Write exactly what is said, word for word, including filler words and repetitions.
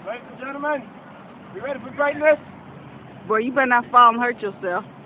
Ladies and gentlemen, you ready for greatness? Boy, you better not fall and hurt yourself.